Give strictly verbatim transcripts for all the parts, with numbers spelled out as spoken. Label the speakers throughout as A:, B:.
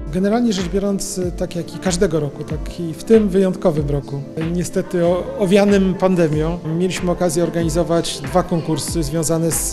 A: Generalnie rzecz biorąc, tak jak i każdego roku, tak i w tym wyjątkowym roku, niestety owianym pandemią, mieliśmy okazję organizować dwa konkursy związane z,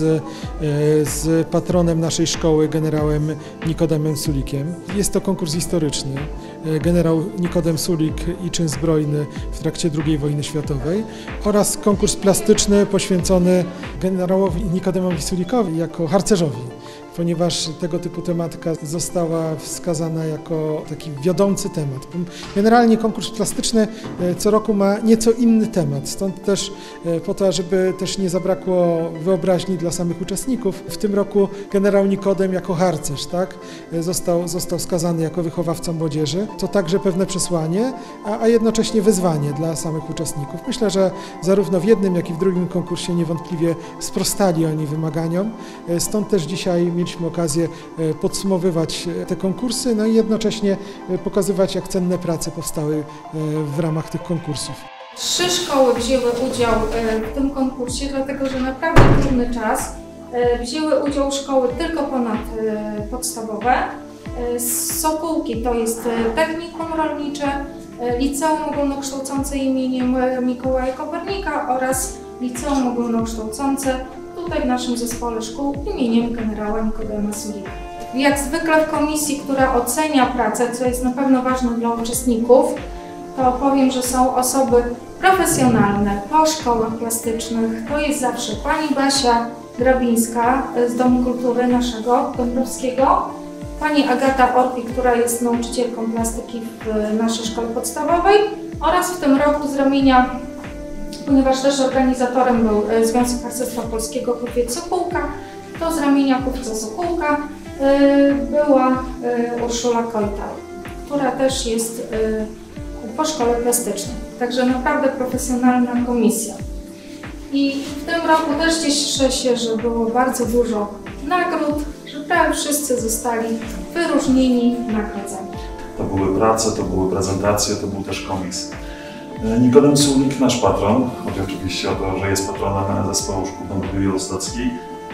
A: z patronem naszej szkoły, generałem Nikodemem Sulikiem. Jest to konkurs historyczny. Generał Nikodem Sulik i czyn zbrojny w trakcie drugiej wojny światowej oraz konkurs plastyczny poświęcony generałowi Nikodemowi Sulikowi jako harcerzowi, ponieważ tego typu tematyka została wskazana jako taki wiodący temat. Generalnie konkurs plastyczny co roku ma nieco inny temat, stąd też po to, żeby też nie zabrakło wyobraźni dla samych uczestników, w tym roku generał Nikodem jako harcerz, tak, został, został wskazany jako wychowawca młodzieży. To także pewne przesłanie, a, a jednocześnie wyzwanie dla samych uczestników. Myślę, że zarówno w jednym, jak i w drugim konkursie niewątpliwie sprostali oni wymaganiom, stąd też dzisiaj mieliśmy okazję podsumowywać te konkursy, no i jednocześnie pokazywać, jak cenne prace powstały w ramach tych konkursów.
B: Trzy szkoły wzięły udział w tym konkursie, dlatego że naprawdę trudny czas. Wzięły udział szkoły tylko ponadpodstawowe. Sokółki to jest technikum rolnicze, liceum ogólnokształcące imieniem Mikołaja Kopernika oraz liceum ogólnokształcące tutaj w naszym zespole szkół imieniem generała Nikodema Sulika. Jak zwykle w komisji, która ocenia pracę, co jest na pewno ważne dla uczestników, to powiem, że są osoby profesjonalne po szkołach plastycznych. To jest zawsze pani Basia Grabińska z Domu Kultury naszego Dąbrowskiego, pani Agata Orpi, która jest nauczycielką plastyki w naszej szkole podstawowej oraz w tym roku z ramienia, ponieważ też organizatorem był Związek Harcerstwa Polskiego Kupiec Sokółka, to z ramienia kupca Sokółka była Urszula Kojtal, która też jest po szkole plastycznej. Także naprawdę profesjonalna komisja. I w tym roku też cieszę się, że było bardzo dużo nagród, że prawie wszyscy zostali wyróżnieni, nagrodzeni.
C: To były prace, to były prezentacje, to był też komiks. Nikodem Sulik, nasz patron, chodzi oczywiście o to, że jest patronem zespołu szkół Dąbrowy-Białostockiej.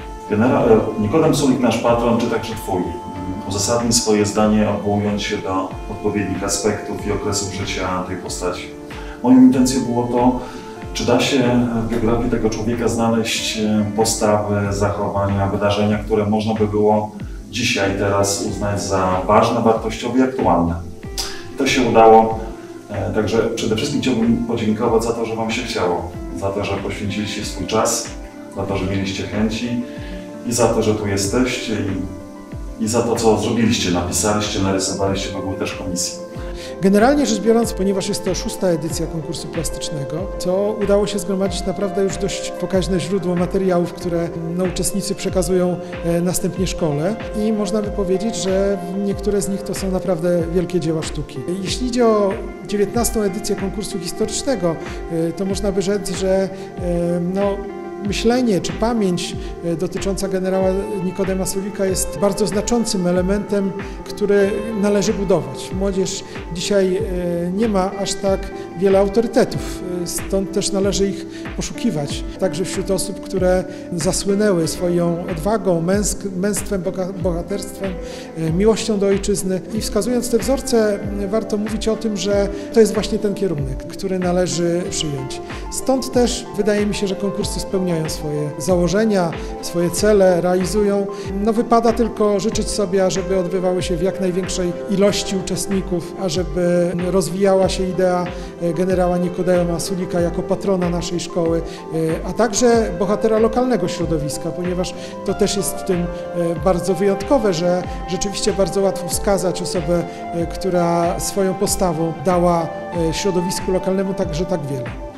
C: Nikodem Sulik, nasz patron, czy także Twój. Uzasadnij swoje zdanie, odwołując się do odpowiednich aspektów i okresów życia tej postaci. Moją intencją było to, czy da się w biografii tego człowieka znaleźć postawy, zachowania, wydarzenia, które można by było dzisiaj, teraz uznać za ważne, wartościowe i aktualne. I to się udało. Także przede wszystkim chciałbym podziękować za to, że Wam się chciało, za to, że poświęciliście swój czas, za to, że mieliście chęci i za to, że tu jesteście i, i za to, co zrobiliście, napisaliście, narysowaliście, bo były też komisje.
A: Generalnie rzecz biorąc, ponieważ jest to szósta edycja konkursu plastycznego, to udało się zgromadzić naprawdę już dość pokaźne źródło materiałów, które no, uczestnicy przekazują następnie szkole i można by powiedzieć, że niektóre z nich to są naprawdę wielkie dzieła sztuki. Jeśli idzie o dziewiętnastą edycję konkursu historycznego, to można by rzec, że no, myślenie czy pamięć dotycząca generała Nikodema Sulika jest bardzo znaczącym elementem, który należy budować. Młodzież dzisiaj nie ma aż tak wiele autorytetów, stąd też należy ich poszukiwać. Także wśród osób, które zasłynęły swoją odwagą, męsk, męstwem, bohaterstwem, miłością do ojczyzny. I wskazując te wzorce, warto mówić o tym, że to jest właśnie ten kierunek, który należy przyjąć. Stąd też wydaje mi się, że konkursy spełniają swoje założenia, swoje cele, realizują. No wypada tylko życzyć sobie, ażeby odbywały się w jak największej ilości uczestników, ażeby rozwijała się idea generała Nikodema Sulika jako patrona naszej szkoły, a także bohatera lokalnego środowiska, ponieważ to też jest w tym bardzo wyjątkowe, że rzeczywiście bardzo łatwo wskazać osobę, która swoją postawą dała środowisku lokalnemu także tak wiele.